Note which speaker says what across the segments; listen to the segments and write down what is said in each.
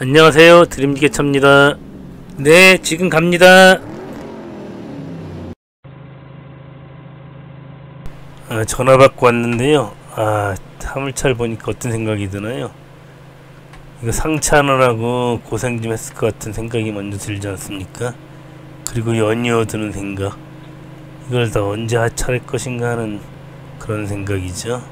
Speaker 1: 안녕하세요, 드림지게차입니다. 네, 지금 갑니다. 전화 받고 왔는데요. 화물차를 보니까 어떤 생각이 드나요? 이거 상차하느라고 고생 좀 했을 것 같은 생각이 먼저 들지 않습니까? 그리고 연이어 드는 생각, 이걸 다 언제 하차할 것인가 하는 그런 생각이죠.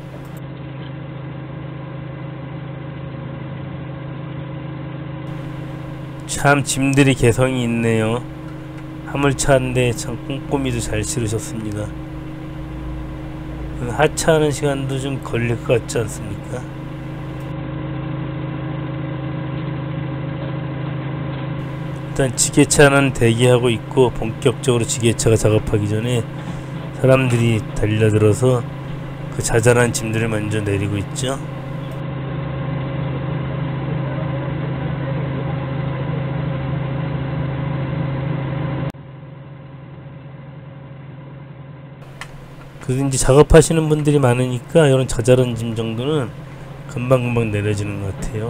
Speaker 1: 참 짐들이 개성이 있네요. 화물차인데 참 꼼꼼히도 잘 실으셨습니다. 하차하는 시간도 좀 걸릴 것 같지 않습니까? 일단 지게차는 대기하고 있고, 본격적으로 지게차가 작업하기 전에 사람들이 달려들어서 그 자잘한 짐들을 먼저 내리고 있죠. 그래서 이제 작업하시는 분들이 많으니까 이런 자잘한 짐 정도는 금방금방 내려지는 것 같아요.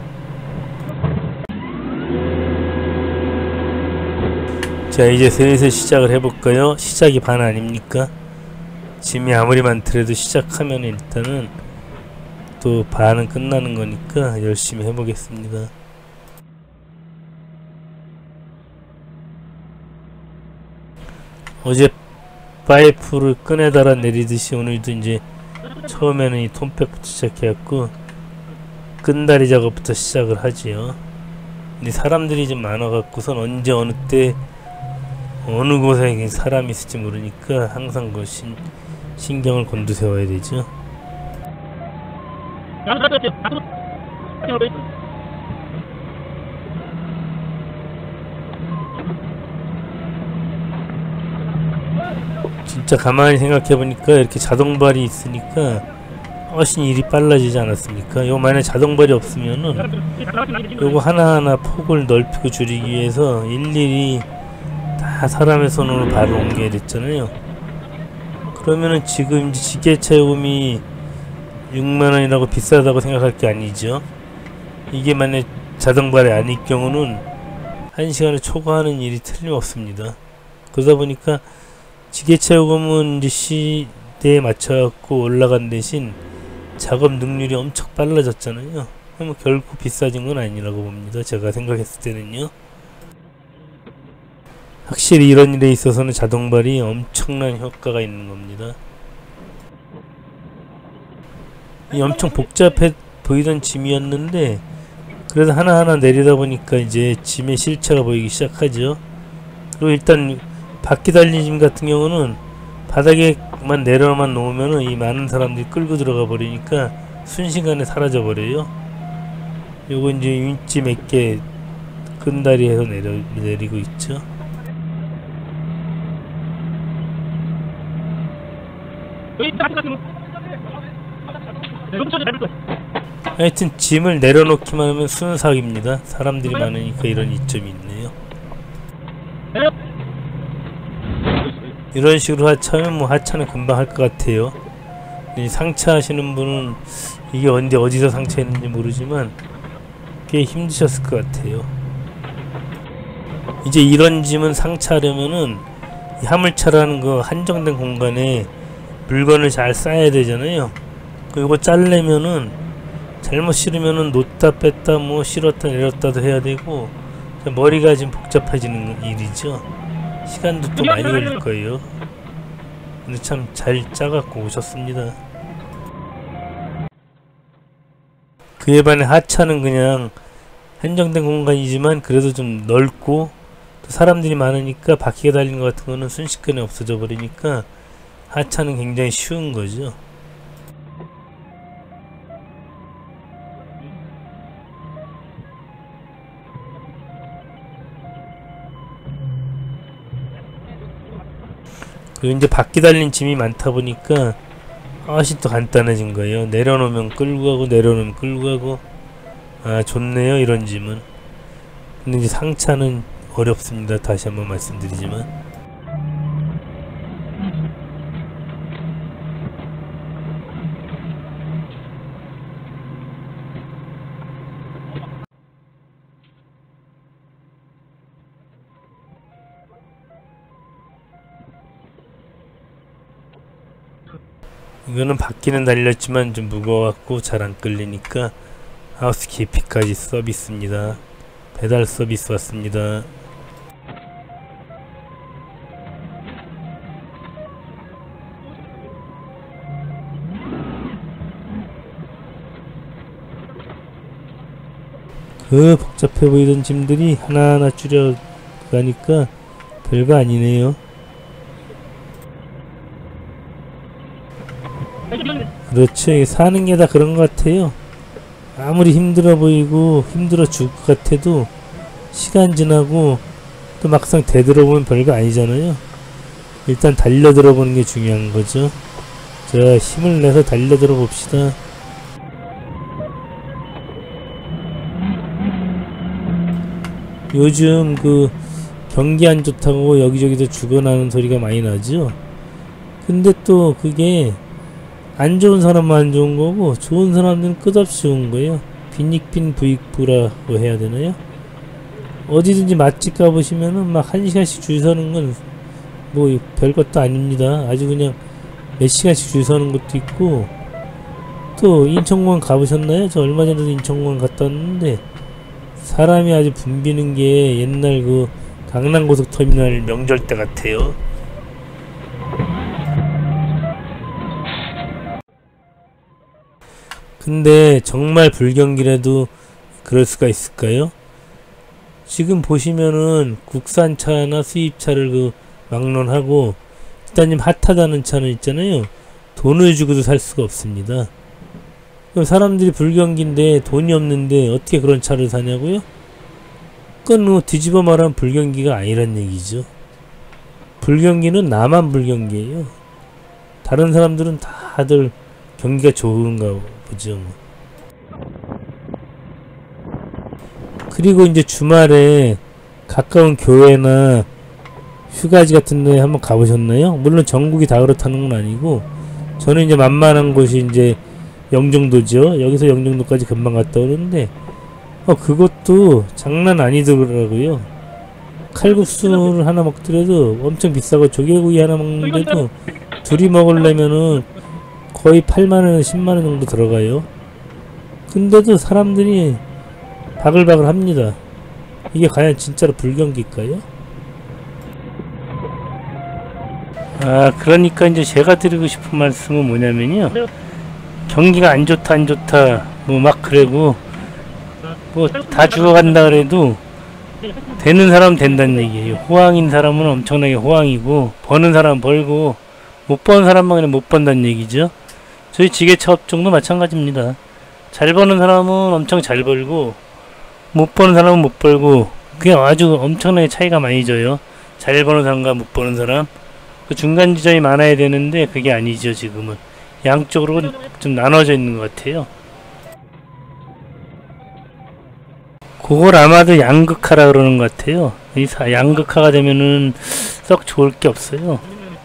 Speaker 1: 자, 이제 슬슬 시작을 해볼까요? 시작이 반 아닙니까? 짐이 아무리 많더라도 시작하면 일단은 또 반은 끝나는 거니까 열심히 해보겠습니다. 어제 파이프를 끈에 달아 내리듯이 오늘도 이제 처음에는 이 톰백부터 시작해갖고 끈다리 작업부터 시작을 하지요. 근데 사람들이 좀 많아갖고선 언제 어느 때 어느 곳에 사람이 있을지 모르니까 항상 그 신경을 곤두세워야 되죠. 진짜 가만히 생각해보니까 이렇게 자동발이 있으니까 훨씬 일이 빨라지지 않았습니까? 요 만약에 자동발이 없으면은 요거 하나하나 폭을 넓히고 줄이기 위해서 일일이 다 사람의 손으로 발을 옮겨야 됐잖아요. 그러면은 지금 지게차 요금이 6만원이라고 비싸다고 생각할 게 아니죠. 이게 만약에 자동발이 아닐 경우는 1시간을 초과하는 일이 틀림없습니다. 그러다 보니까 지게차 요금은 이제 시대에 맞춰갖고 올라간 대신 작업 능률이 엄청 빨라졌잖아요. 뭐 결코 비싸진 건 아니라고 봅니다. 제가 생각했을 때는요. 확실히 이런 일에 있어서는 자동발이 엄청난 효과가 있는 겁니다. 이 엄청 복잡해 보이던 짐이었는데 그래도 하나하나 내리다 보니까 이제 짐의 실체가 보이기 시작하죠. 그리고 일단 바퀴 달린 짐 같은 경우는 바닥에만 내려만 놓으면은 이 많은 사람들이 끌고 들어가 버리니까 순식간에 사라져 버려요. 요거 이제 윈치 몇 개 끈다리에서 내리고 있죠. 하여튼 짐을 내려놓기만 하면 순삭입니다. 사람들이 많으니까 이런 이점이 있네요. 이런 식으로 하차하면 뭐 하차는 금방 할 것 같아요. 상차하시는 분은 이게 언제 어디서 상차했는지 모르지만 꽤 힘드셨을 것 같아요. 이제 이런 짐은 상차하려면은 이 화물차라는 거 한정된 공간에 물건을 잘 쌓아야 되잖아요. 이거 자르려면은 잘못 실으면은 놓다 뺐다 뭐 실었다 내렸다도 해야 되고 머리가 좀 복잡해지는 일이죠. 시간도 또 많이 걸릴 거예요. 근데 참 잘 짜갖고 오셨습니다. 그에 반해 하차는 그냥 한정된 공간이지만 그래도 좀 넓고 또 사람들이 많으니까 바퀴가 달린 것 같은 거는 순식간에 없어져 버리니까 하차는 굉장히 쉬운 거죠. 그리고 이제 바퀴 달린 짐이 많다 보니까 훨씬 더 간단해진 거예요. 내려놓으면 끌고 가고 내려놓으면 끌고 가고. 좋네요 이런 짐은. 근데 이제 상차는 어렵습니다. 다시 한번 말씀드리지만. 이거는 바퀴는 달렸지만 좀 무거워갖고 잘 안 끌리니까 하우스 깊이까지 서비스입니다. 배달 서비스 왔습니다. 그 복잡해 보이던 짐들이 하나하나 줄여가니까 별거 아니네요. 그렇죠. 사는 게 다 그런 것 같아요. 아무리 힘들어 보이고 힘들어 죽을 것 같아도 시간 지나고 또 막상 되돌아보면 별거 아니잖아요. 일단 달려들어 보는 게 중요한 거죠. 자, 힘을 내서 달려들어 봅시다. 요즘 그 경기 안 좋다고 여기저기서 죽어나는 소리가 많이 나죠. 근데 또 그게 안 좋은 사람만 안 좋은 거고 좋은 사람들은 끝없이 좋은 거예요. 빈익빈 부익부라고 해야 되나요? 어디든지 맛집 가보시면은 막 1시간씩 줄 서는 건 뭐 별것도 아닙니다. 아주 그냥 몇 시간씩 줄 서는 것도 있고, 또 인천공항 가보셨나요? 저 얼마 전에도 인천공항 갔다 왔는데 사람이 아주 붐비는 게 옛날 그 강남고속터미널 명절 때 같아요. 근데 정말 불경기라도 그럴 수가 있을까요? 지금 보시면은 국산차나 수입차를 그 막론하고 일단 핫하다는 차는 있잖아요. 돈을 주고도 살 수가 없습니다. 그럼 사람들이 불경기인데 돈이 없는데 어떻게 그런 차를 사냐고요? 그건 뭐 뒤집어 말하면 불경기가 아니란 얘기죠. 불경기는 나만 불경기예요. 다른 사람들은 다들 경기가 좋은가 보죠. 그리고 이제 주말에 가까운 교회나 휴가지 같은 데 한번 가보셨나요? 물론 전국이 다 그렇다는 건 아니고, 저는 이제 만만한 곳이 이제 영종도죠. 여기서 영종도까지 금방 갔다 오는데 그것도 장난 아니더라고요. 칼국수를 하나 먹더라도 엄청 비싸고 조개구이 하나 먹는데도 둘이 먹으려면은 거의 8만원 10만원 정도 들어가요. 근데도 사람들이 바글바글 합니다. 이게 과연 진짜로 불경기일까요? 그러니까 이제 제가 드리고 싶은 말씀은 뭐냐면요, 경기가 안 좋다 뭐 막 그래고 뭐 다 죽어간다 그래도 되는 사람은 된다는 얘기예요. 호황인 사람은 엄청나게 호황이고 버는 사람은 벌고 못 버는 사람만 그냥 못 번다는 얘기죠. 저희 지게차 업종도 마찬가지입니다. 잘 버는 사람은 엄청 잘 벌고 못 버는 사람은 못 벌고, 그게 아주 엄청나게 차이가 많이 져요. 잘 버는 사람과 못 버는 사람, 그 중간 지점이 많아야 되는데 그게 아니죠. 지금은 양쪽으로 좀 나눠져 있는 것 같아요. 그걸 아마도 양극화라 그러는 것 같아요. 이 양극화가 되면은 썩 좋을 게 없어요.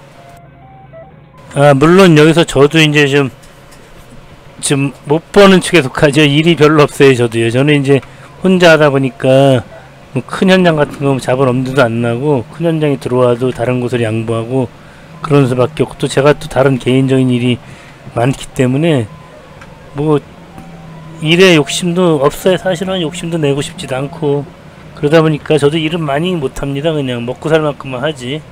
Speaker 1: 물론 여기서 저도 이제 좀 못 버는 측에 속하죠. 일이 별로 없어요. 저도요. 저는 이제 혼자 하다 보니까 뭐 큰 현장 같은 거 잡을 엄두도 안 나고, 큰 현장에 들어와도 다른 곳을 양보하고 그런 수밖에 없고, 또 제가 또 다른 개인적인 일이 많기 때문에 뭐 일에 욕심도 없어요. 사실은 욕심도 내고 싶지도 않고, 그러다 보니까 저도 일은 많이 못합니다. 그냥 먹고 살 만큼만 하지.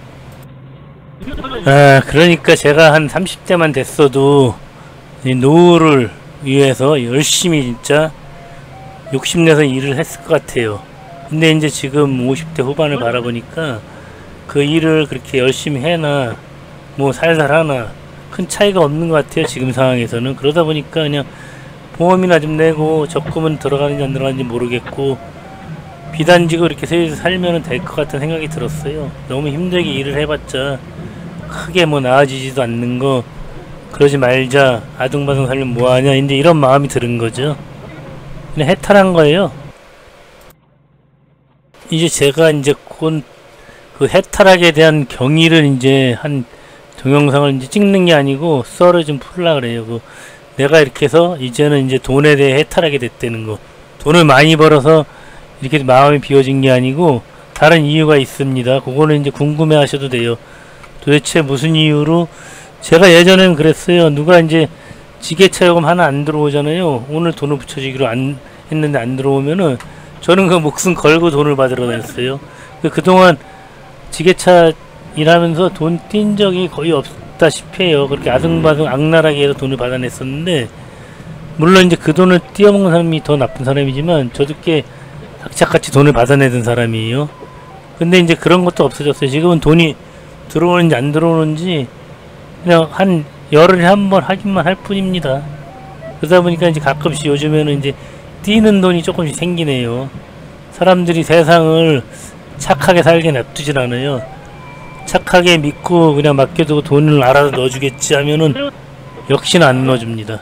Speaker 1: 그러니까 제가 한 30대만 됐어도 이 노후를 위해서 열심히 진짜 욕심내서 일을 했을 것 같아요. 근데 이제 지금 50대 후반을 바라보니까 그 일을 그렇게 열심히 해나 뭐 살살 하나 큰 차이가 없는 것 같아요. 지금 상황에서는. 그러다 보니까 그냥 보험이나 좀 내고 적금은 들어가는지 안 들어가는지 모르겠고 비단지고 이렇게 살면 될 것 같은 생각이 들었어요. 너무 힘들게 일을 해봤자 크게 뭐 나아지지도 않는 거, 그러지 말자, 아둥바둥 살면 뭐하냐, 이제 이런 마음이 드는 거죠. 그냥 해탈한 거예요. 이제 제가 이제 곧 그 해탈하게 대한 경위를 이제 한 동영상을 이제 찍는 게 아니고 썰을 좀 풀라 그래요. 내가 이렇게 해서 이제는 이제 돈에 대해 해탈하게 됐다는 거. 돈을 많이 벌어서 이렇게 마음이 비워진 게 아니고 다른 이유가 있습니다. 그거는 이제 궁금해 하셔도 돼요. 도대체 무슨 이유로 제가 예전엔 그랬어요. 누가 이제 지게차 요금 하나 안 들어오잖아요. 오늘 돈을 붙여주기로 안 했는데 안 들어오면은 저는 그 목숨 걸고 돈을 받으러 다녔어요. 그동안 지게차 일하면서 돈 띈 적이 거의 없다시피 해요. 그렇게 아등바등 악랄하게 해서 돈을 받아냈었는데, 물론 이제 그 돈을 띄어먹는 사람이 더 나쁜 사람이지만 저도 꽤 악착같이 돈을 받아내던 사람이에요. 근데 이제 그런 것도 없어졌어요. 지금은 돈이 들어오는지 안 들어오는지 그냥 한 열흘에 한 번 확인만 할 뿐입니다. 그러다 보니까 이제 가끔씩 요즘에는 이제 뛰는 돈이 조금씩 생기네요. 사람들이 세상을 착하게 살게 냅두질 않아요. 착하게 믿고 그냥 맡겨두고 돈을 알아서 넣어주겠지 하면은 역시나 안 넣어줍니다.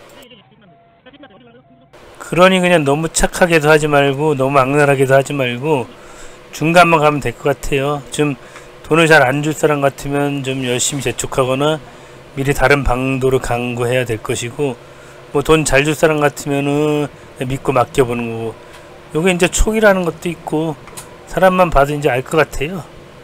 Speaker 1: 그러니 그냥 너무 착하게도 하지 말고 너무 악랄하게도 하지 말고 중간만 가면 될 것 같아요. 좀 돈을 잘 안 줄 사람 같으면 좀 열심히 재촉하거나 미리 다른 방도를 강구해야 될 것이고, 뭐 돈 잘 줄 사람 같으면은 믿고 맡겨보는 거고, 요게 이제 촉이라는 것도 있고 사람만 봐도 이제 알 것 같아요.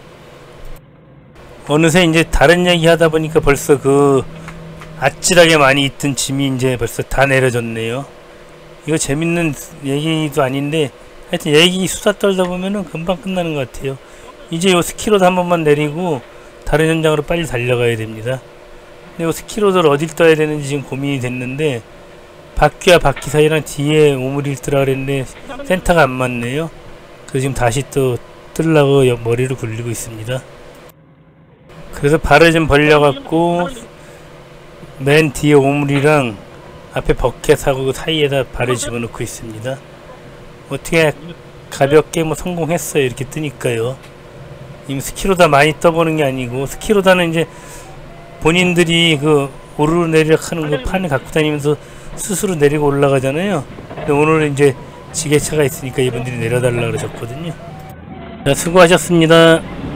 Speaker 1: 어느새 이제 다른 얘기 하다 보니까 벌써 그 아찔하게 많이 있던 짐이 이제 벌써 다 내려졌네요. 이거 재밌는 얘기도 아닌데 하여튼 얘기 수다 떨다 보면은 금방 끝나는 것 같아요. 이제 요 스키로드 한 번만 내리고 다른 현장으로 빨리 달려가야 됩니다. 근데 요 스키로드를 어딜 떠야 되는지 지금 고민이 됐는데, 바퀴와 바퀴 사이랑 뒤에 오므리를 뜨라 그랬는데 센터가 안 맞네요. 그래서 지금 다시 또 뜨려고 머리를 굴리고 있습니다. 그래서 발을 좀 벌려갖고 맨 뒤에 오므리랑 앞에 버켓하고 그 사이에다 발을 집어넣고 있습니다. 어떻게 가볍게 뭐 성공했어요. 이렇게 뜨니까요. 이미 스키로다 많이 떠보는 게 아니고, 스키로다는 이제 본인들이 그 오르내리락 하는 그 판을 갖고 다니면서 스스로 내리고 올라가잖아요. 근데 오늘은 이제 지게차가 있으니까 이분들이 내려달라 그러셨거든요. 자, 수고하셨습니다.